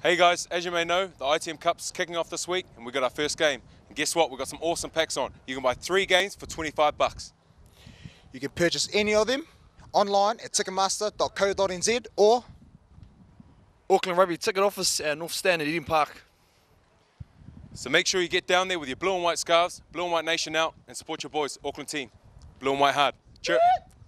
Hey guys, as you may know, the ITM Cup's kicking off this week and we got our first game. And guess what? We've got some awesome packs on. You can buy 3 games for 25 bucks. You can purchase any of them online at ticketmaster.co.nz or Auckland Rugby ticket office at North Stand at Eden Park. So make sure you get down there with your blue and white scarves, blue and white nation out, and support your boys, Auckland team. Blue and white hard. Cheer.